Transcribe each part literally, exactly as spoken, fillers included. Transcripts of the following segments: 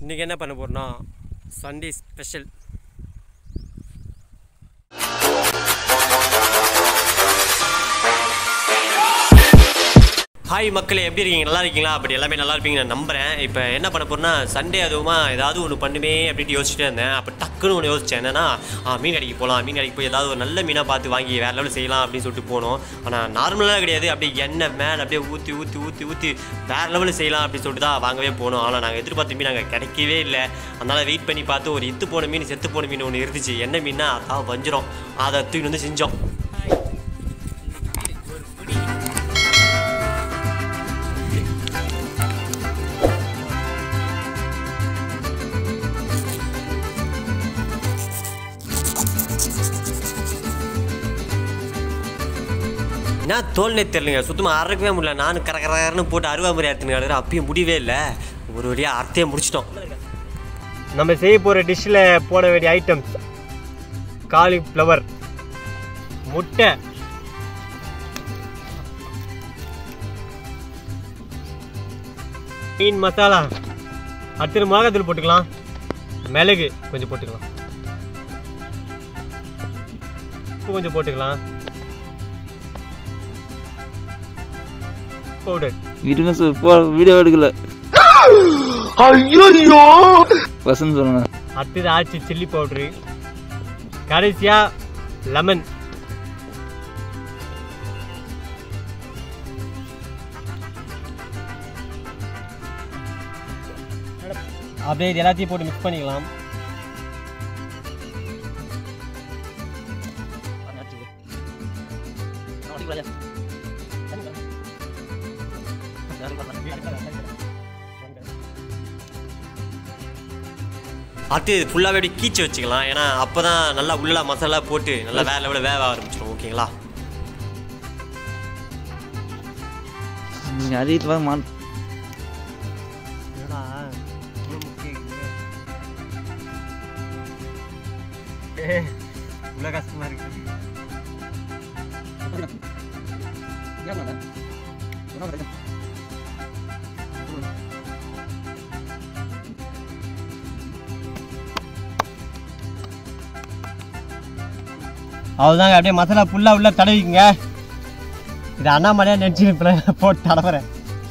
இன்றைக்கி என்ன பண்ண போகிறோன்னா சண்டே ஸ்பெஷல். ஹாய் மக்களே, எப்படி இருக்கீங்க? நல்லா இருக்கீங்களா? அப்படி எல்லாமே நல்லா இருப்பீங்க நான் நம்புகிறேன். இப்போ என்ன பண்ண போகிறேன்னா சண்டே அதுவுமா ஏதாவது ஒன்று பண்ணுமே அப்படின்ட்டு யோசிச்சுட்டே இருந்தேன். அப்போ டக்குன்னு ஒன்று யோசிச்சேன், என்னன்னா மீன் கடைக்கு போகலாம், மீன் கடைக்கு போய் ஏதாவது ஒரு நல்ல மீனாக பார்த்து வாங்கி வேறு லெவலில் செய்யலாம் அப்படின்னு சொல்லிட்டு போனோம். ஆனால் நார்மலாக கிடையாது, அப்படியே எண்ணெய் மேலே அப்படியே ஊற்றி ஊற்றி ஊற்றி ஊற்றி வேறு லெவலில் செய்யலாம் அப்படின்னு சொல்லிட்டு தான் வாங்கவே போனோம். ஆனால் நாங்கள் எதிர்பார்த்த மீன் நாங்கள் கிடைக்கவே இல்லை. அதனால் வெயிட் பண்ணி பார்த்து ஒரு இத்து போன மீன் செத்து போன மீன் ஒன்று இருந்துச்சு. என்ன மீன்னா அதான் வஞ்சிரம். அதை தூக்கி வந்து செஞ்சோம். நான் தோல்னே தெரியலைங்க, சுத்தமாக அறக்கவே முடியல. நானும் கரகரன்னு போட்டு அருவா மாதிரி அறுத்துன்னு கிடக்குறேன். அப்பயும் முடியவே இல்லை. ஒரு வழியாக அறுத்தையே முடிச்சிட்டோம். நம்ம செய்ய போகிற டிஷ்ஷில் போட வேண்டிய ஐட்டம்ஸ்: காலிஃப்ளவர், முட்டை, மீன் மசாலா, அடுத்து மிளகாத்தூள் போட்டுக்கலாம், மிளகு கொஞ்சம் போட்டுக்கலாம், உப்பு கொஞ்சம் போட்டுக்கலாம், பவுடர். வீடியோ எடுக்கல. ஐயோ வசந்த் சொல்லுங்க. அடுத்தது ஆச்சி சில்லி பவுடரு, கடைசியா லெமன். அப்படியே இது எல்லாத்தையும் போட்டு மிக்ஸ் பண்ணிக்கலாம். அடுத்து இது ஃபுல்லாகவே அப்படியே கீச்சு வச்சுக்கலாம். ஏன்னா அப்போ தான் நல்லா உள்ள மசாலா போட்டு நல்லா வேற லெவலில் வேக ஆரம்பிச்சிடும். ஓகேங்களா? நீங்கள் அறிவித்து வாங்க மான் உள்ள கஷ்டமாக இருக்கு. அவ்வளோதாங்க. அப்படியே மசாலா ஃபுல்லாக உள்ள தடவிக்குங்க. இது அண்ணாமலையாக நினச்சி போட்டு தடவுறேன்.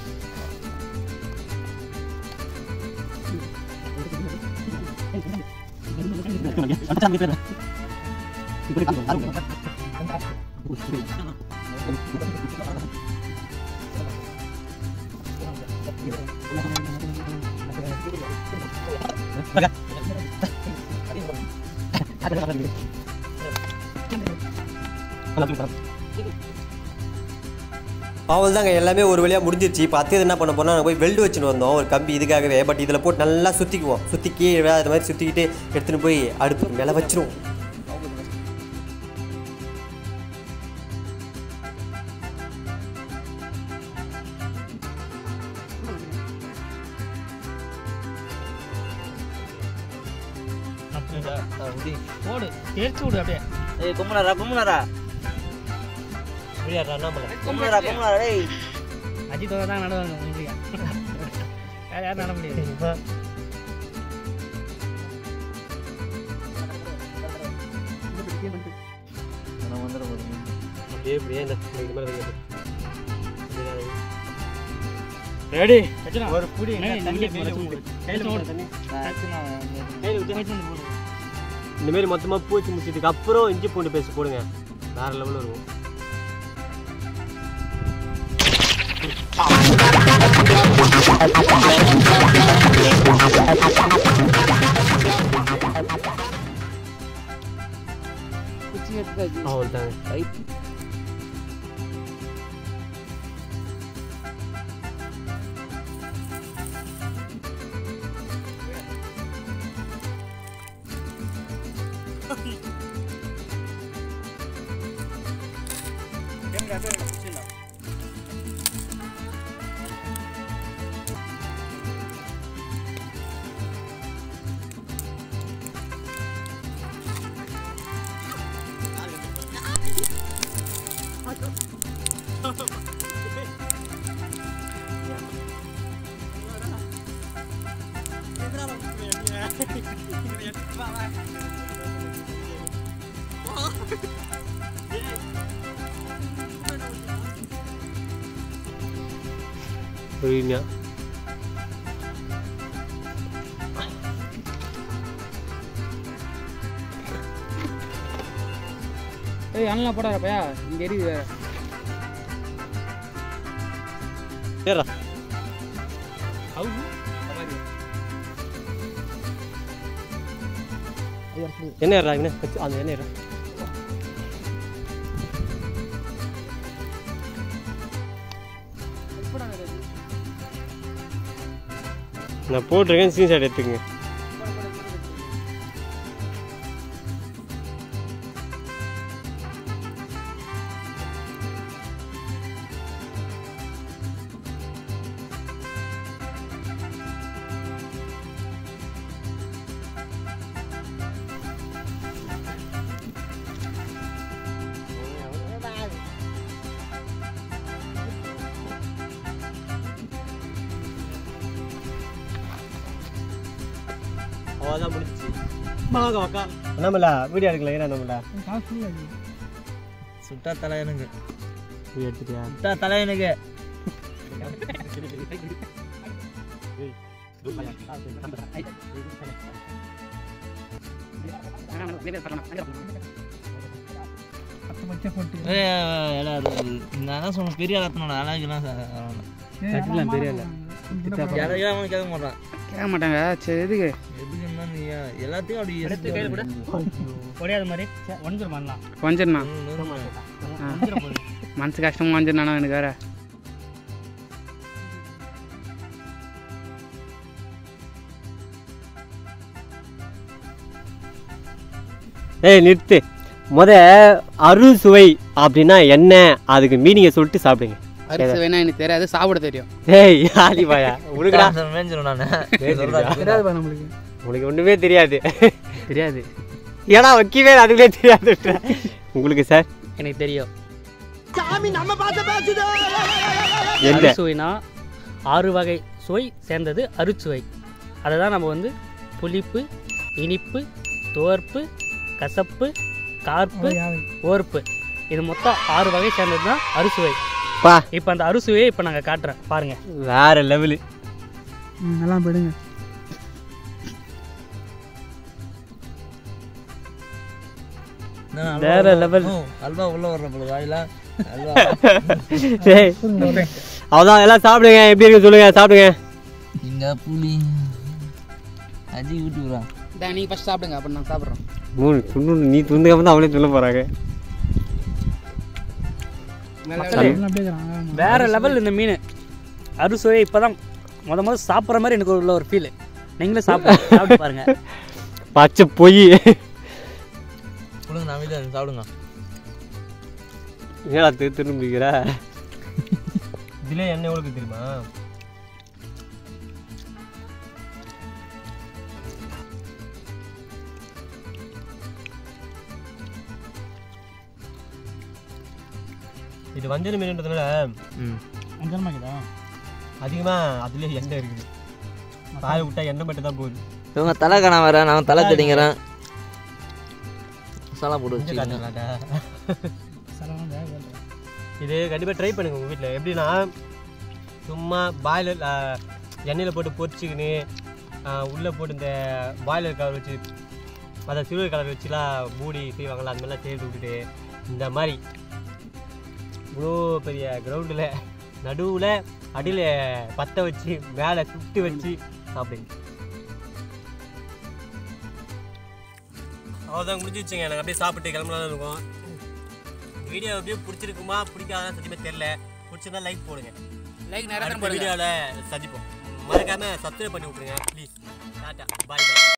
அவள் தாங்க எல்லாமே ஒரு வழியாக முடிஞ்சிருச்சு. இப்போ அடுத்தது என்ன பண்ண போனால் போய் வெல்டு வச்சுன்னு வந்தோம் ஒரு கம்பி இதுக்காகவே. பட் இதில் போட்டு நல்லா சுற்றிக்குவோம். சுற்றிக்கி அது மாதிரி சுற்றிக்கிட்டு எடுத்துகிட்டு போய் அடுப்பு மேலே வச்சிருவோம். போடு தேர்ச்சி விடு அப்படியே. ஏய் கும்முனாரா கும்முனாரா அப்படியா அண்ணாமலை கும்முனாரா கும்முனாரா. டேய் அஜித் தான் நடுவாங்க முடியா. வேற யாரும் நட முடியாது. நான் வந்துட போறேன். அப்படியே இப்படியே இந்த இது மாதிரி வைங்க. ரெடி. ஒரு புடி தண்ணி கையில் போடு. தண்ணி கையில் ஊற்றி இந்த மாதிரி மொத்தமாக பூச்சி முடிச்சதுக்கு அப்புறம் இஞ்சி பூண்டு பேஸ்ட் போடுங்க. வேற லெவலில் இருக்கும். அவ்வளோதாங்க. Entraron. புரியுங்க ஏய் அண்ணலாம் போடாதப்பா இங்கே எரியுது வேற ஏறா என்ன ஏறா இங்கே அந்த என்ன ஏறா நான் போட்டிருக்கேன் சீன் ஷாட் எடுத்துக்கங்க அவ்வளோதான் முடிச்சு வாங்க அக்கா நம்மள வீடியோ எடுக்கல ஏன்னா நம்மள சுட்டா தலை எனக்கு வீடியோ எடுத்துட்டியா சுட்டா தலை எனக்கு நான் சொன்ன பெரிய கத்தனோட அழகுலாம் பெரிய இல்லை யாரையும் கேட்க மாட்டான் கேட்க மாட்டாங்க சரி எதுக்கு எதுக்குன்னா நீ எல்லாத்தையும் அப்படி ஒடையாத மாதிரி ஒன்றும் பண்ணலாம் கொஞ்சம்ண்ணா மனசு கஷ்டமா வந்துருண்ணா எனக்கு வேற ஏய் நிறுத்து முத அறுசுவை அப்படின்னா என்ன அதுக்கு மீனிங்கை சொல்லிட்டு சாப்பிடுங்க அரிசி வேணா எனக்கு தெரியாது சாப்பிட தெரியும் ஏய் ஆலிபாயா உனக்குடா மேஞ்சிடும் நான் தெரியாது நம்மளுக்கு உனக்கு ஒன்றுமே தெரியாது தெரியாது ஏன்னா வைக்கவே அதுவே தெரியாது உங்களுக்கு சார் எனக்கு தெரியும் என்ன சுவைனா ஆறு வகை சுவை சேர்ந்தது அறுசுவை அதை தான் நம்ம வந்து புளிப்பு இனிப்பு துவர்ப்பு கசப்பு கார்ப்பு ஓர்ப்பு இது மொத்தம் ஆறு வகை சேர்ந்தது தான் அறுசுவை பா இப்போ அந்த அறுசுவையை இப்போ நாங்கள் காட்டுறேன் பாருங்க வேற லெவலு நல்லா போயிடுங்க வேற லெவல் அல்வா உள்ள வர்ற போல வாயில அல்வா சரி அதான் எல்லாம் சாப்பிடுங்க எப்படி இருக்கு சொல்லுங்க சாப்பிடுங்க இங்க புளி அஜி விட்டுறா இதான் நீங்கள் ஃபஸ்ட் சாப்பிடுங்க அப்போ நான் சாப்பிட்றோம் மூணு துண்டு நீ துண்டுக்காம தான் அவளே சொல்ல போறாங்க வேற லெவல் இந்த மீன் அறுசுவை இப்போதான் முத முத சாப்பிட்ற மாதிரி எனக்கு உள்ள ஒரு ஃபீல் நீங்களும் சாப்பிட சாப்பிட்டு பாருங்க பச்சை பொய் கொடுங்க நான் வீட்டில் சாப்பிடுங்க ஏடா திரு திரு முடிக்கிற இதுல என்ன எவ்வளோக்கு தெரியுமா இது வஞ்சர மீன்ன்றதுனால வஞ்சரமாக்குதா அதிகமாக அதுலேயே எண்ணெய் இருக்குது பாய விட்டா எண்ணெய் மட்டும் தான் போகுது இவங்க தலை காண வர நான் தலை தெரிங்கிறேன் மசாலா போட்டு வச்சுக்கோங்க இது கண்டிப்பாக ட்ரை பண்ணுங்க உங்கள் வீட்டில் எப்படின்னா சும்மா பாய்லர் எண்ணெயில் போட்டு பொரிச்சிக்கின்னு உள்ளே போட்டு இந்த பாய்லர் கவர் வச்சு அதை சில்வர் கலர் வச்சுலாம் மூடி செய்வாங்களா அந்த மாதிரிலாம் சேர்த்து விட்டுட்டு இந்த மாதிரி இவ்வளோ பெரிய கிரவுண்டில் நடுவில் அடியில் பற்ற வச்சு மேலே சுட்டு வச்சு சாப்பிடுங்க அவ்வளோதான் முடிஞ்சிச்சுங்க எனக்கு அப்படியே சாப்பிட்டு கிளம்பலாம் இருக்கும் வீடியோ அப்படியே பிடிச்சிருக்குமா பிடிக்காதான் சத்தியமாக தெரில பிடிச்சிருந்தா லைக் போடுங்க லைக் நிறைய வீடியோவில் சந்திப்போம் மறக்காமல் சப்ஸ்கிரைப் பண்ணி விட்ருங்க ப்ளீஸ் டாட்டா பாய் பாய்